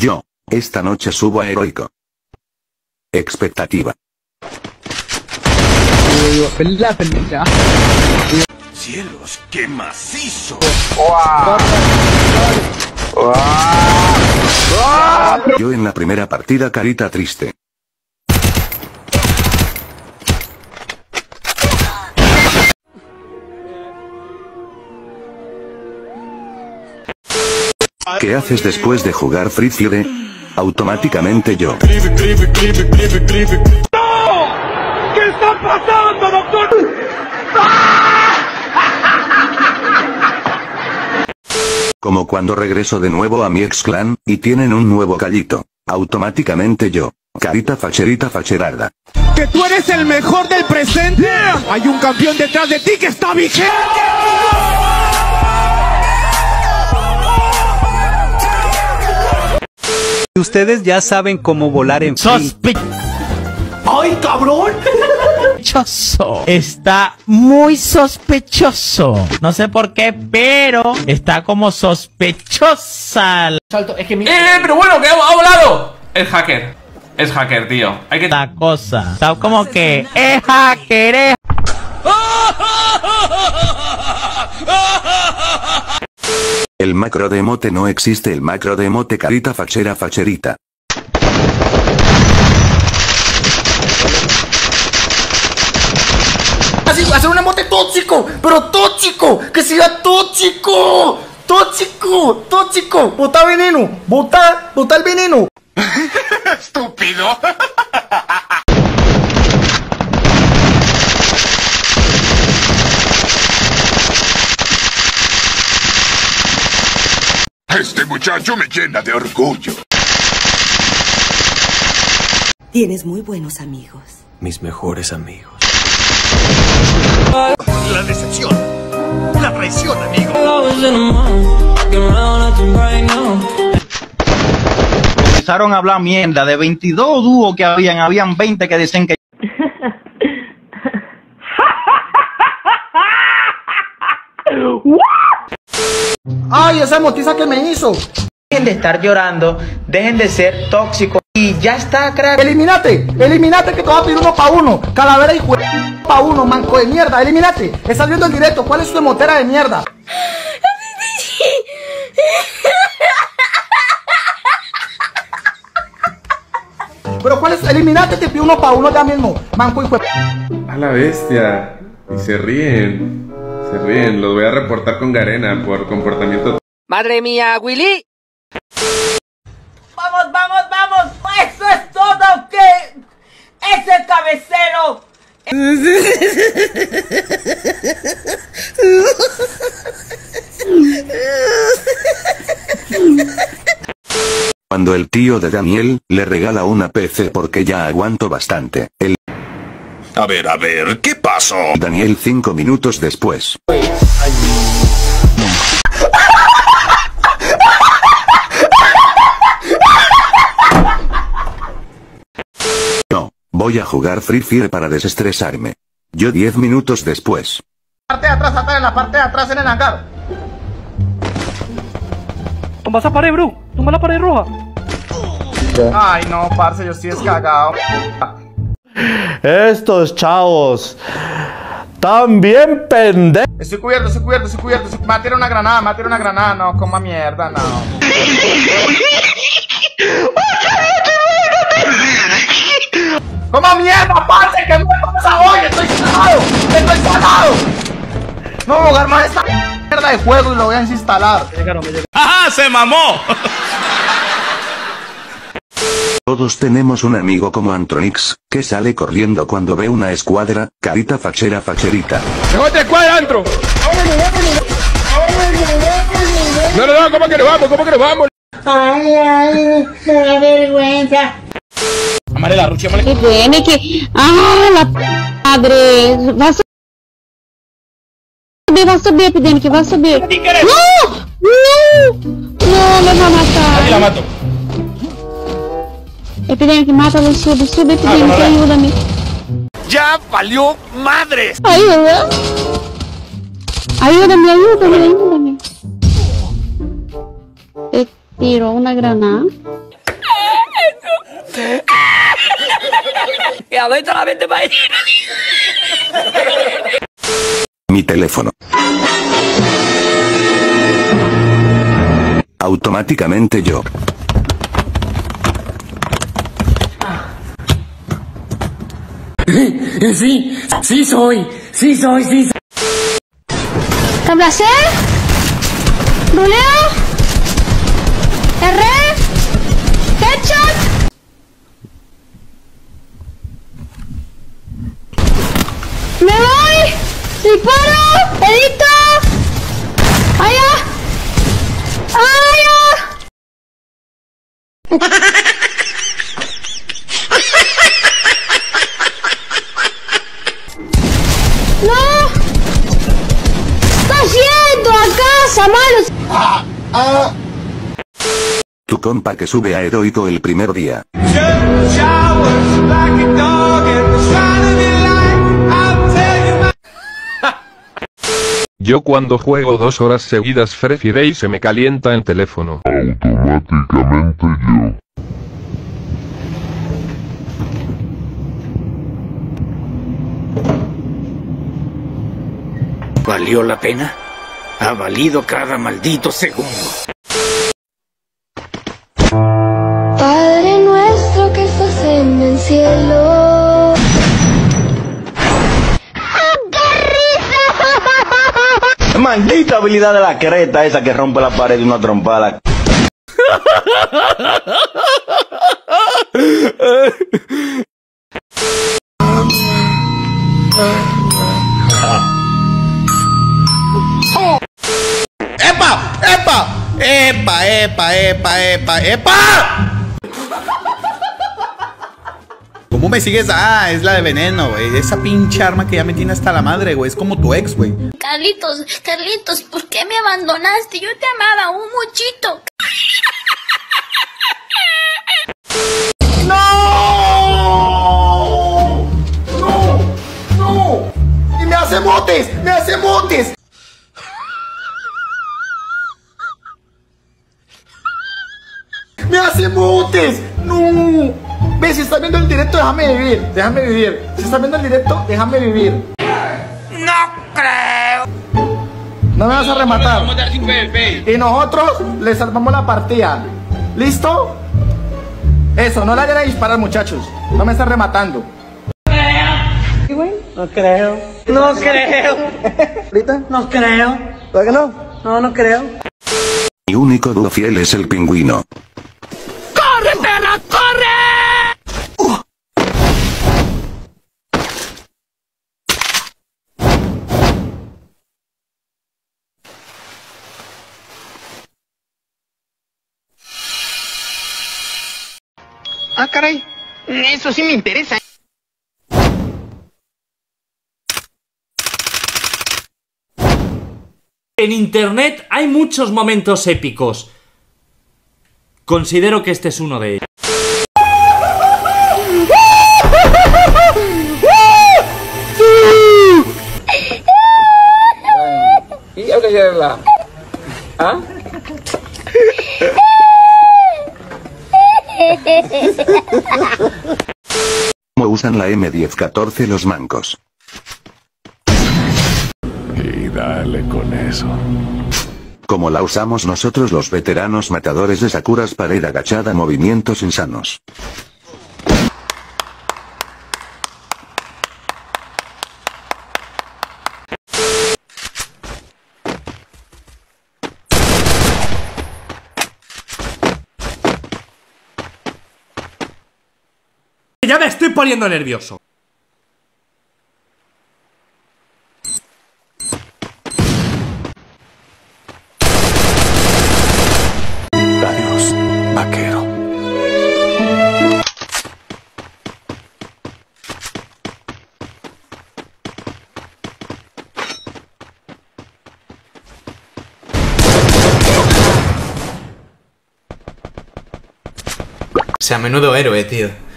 Yo, esta noche subo a heroico. Expectativa. ¡Cielos, qué macizo! Yo en la primera partida carita triste. ¿Qué haces después de jugar Free Fire? Automáticamente yo. ¡No! ¿Qué está pasando, doctor? Como cuando regreso de nuevo a mi ex clan, y tienen un nuevo callito. Automáticamente yo. Carita facherita facherada. ¡Que tú eres el mejor del presente! ¡Hay un campeón detrás de ti que está vigente! Ustedes ya saben cómo volar en ¡Ay, cabrón! Sospechoso. Está muy sospechoso. No sé por qué, pero está como sospechosa. Salto, es que mi... pero bueno, que ha volado. Es hacker. Es hacker, tío. Hay que... La cosa. Está como que es hacker. El macro de emote no existe, el macro de emote carita fachera facherita. Hacer un emote tóxico, pero tóxico, que sea tóxico, tóxico, tóxico. Bota veneno, bota el veneno. ¡Estúpido! Este muchacho me llena de orgullo. Tienes muy buenos amigos. Mis mejores amigos. La decepción. La traición, amigo. Empezaron a hablar mierda. De 22 dúos que habían 20 que decían que... Ay, esa motiza que me hizo. Dejen de estar llorando, dejen de ser tóxicos y ya está, crack. Eliminate que te va a pedir uno pa' uno. Calavera y pa' uno, manco de mierda. Eliminate. Estás viendo el directo. ¿Cuál es su emotera de mierda? Pero ¿cuál es? Eliminate, te pido uno pa' uno ya mismo. Manco y A la bestia. Y se ríen. Se ríen. Los voy a reportar con Garena por comportamiento. Madre mía, Willy. Vamos, vamos, vamos. Eso es todo, que es el cabecero. Cuando el tío de Daniel le regala una PC porque ya aguanto bastante. A ver, ¿qué pasó? Daniel 5 minutos después. No, voy a jugar Free Fire para desestresarme. Yo 10 minutos después. Parte de atrás, en la parte de atrás en el hangar. Tumba esa pared, bro. Tumba la pared roja. Ay, no, parce, yo estoy descagado. Estos chavos están bien pendejos. Estoy cubierto. Mate una granada, no, coma mierda, no. ¡Coma mierda, parce! ¡Que no me comes a hoy! ¡Estoy salado! No voy a jugar más esta mierda de juego y lo voy a desinstalar. ¡Ajá! ¡Se mamó! Todos tenemos un amigo como Antronix, que sale corriendo cuando ve una escuadra, carita fachera facherita. ¡Mejor te escuadra, Antro! No, ¿cómo que nos vamos? Ay, me da vergüenza. Amarela, Ruchi, amarela. Que tiene que... ¡Ah, la madre! Vai subir, Epidemic, vai subir. No, me vai matar. Aquí la mato. Epidemic, mátalo, sube, Epidemic, ayúdame. ¡Ya valió madres! Ayuda. Ayúdame. Te tiro una granada. Y a ver solamente para ir. Mi teléfono. Automáticamente yo. Sí soy. ¿Camblacé? ¿Ruleo? ¿R? ¿Headshot? ¡Me voy! ¡Disparo! ¡Edito! ¡Allá! ¡Allá! ¡No! ¡Está yendo a casa, malos! Tu compa que sube a heroico el primer día. Yo cuando juego 2 horas seguidas Free Fire y se me calienta el teléfono. Automáticamente yo. ¿Valió la pena? Ha valido cada maldito segundo. Padre nuestro que estás en el cielo. Maldita habilidad de la creta esa que rompe la pared de una trompada. ¡Epa! ¡Epa! ¡Epa, epa, epa, epa, epa! ¿Cómo me sigues? Ah, es la de veneno, güey. Esa pinche arma que ya me tiene hasta la madre, güey. Es como tu ex, güey. Carlitos, ¿por qué me abandonaste? Yo te amaba un muchito. ¡No! ¡No! ¡No! ¡Y me hace motes! ¡Me hace motes! ¡Me hace motes! ¡No! Ve, si estás viendo el directo, déjame vivir. Déjame vivir. Si estás viendo el directo, déjame vivir. No creo. No me vas a rematar. Y nosotros le salvamos la partida. ¿Listo? Eso, no le vayan a disparar, muchachos. No me están rematando. No creo. No creo. ¿Ahorita? No creo. ¿Por qué no? No, no creo. Mi único dúo fiel es el pingüino. ¡Corre, perra, corre! Ah, caray. Eso sí me interesa. En internet hay muchos momentos épicos. Considero que este es uno de ellos. ¿Y algo que la? ¿Ah? ¿Cómo usan la M1014 los mancos? Y dale con eso. Como la usamos nosotros los veteranos matadores de Sakuras para ir agachada, movimientos insanos. Ya me estoy poniendo nervioso. Adiós, vaquero. O sea, menudo héroe, tío.